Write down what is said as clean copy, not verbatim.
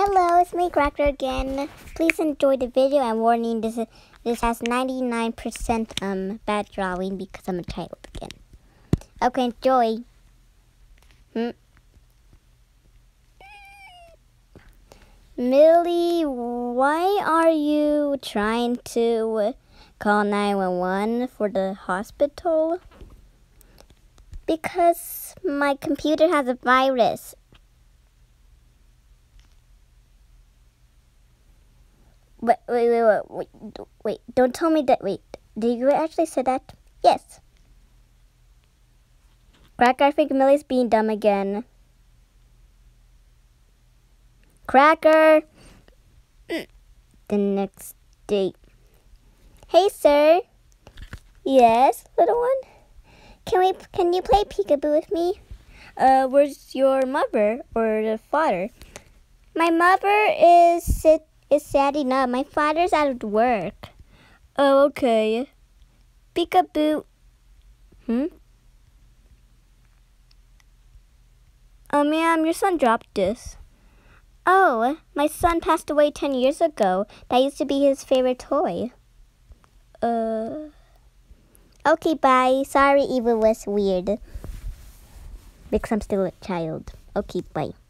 Hello, it's me, Cracker again. Please enjoy the video. I'm warning this has 99% bad drawing because I'm a child again. Okay, enjoy. Millie, why are you trying to call 911 for the hospital? Because my computer has a virus. Wait, don't tell me that. Wait, did you actually say that? Yes. Cracker, I think Millie's being dumb again. Cracker! The next day. Hey, sir. Yes, little one? Can you play peekaboo with me? Where's your mother or the father? My mother is setting up. My father's out of work. Oh, okay. Peekaboo. Oh, ma'am, your son dropped this. Oh, my son passed away 10 years ago. That used to be his favorite toy. Okay, bye. Sorry, Eva was weird. Because I'm still a child. Okay, bye.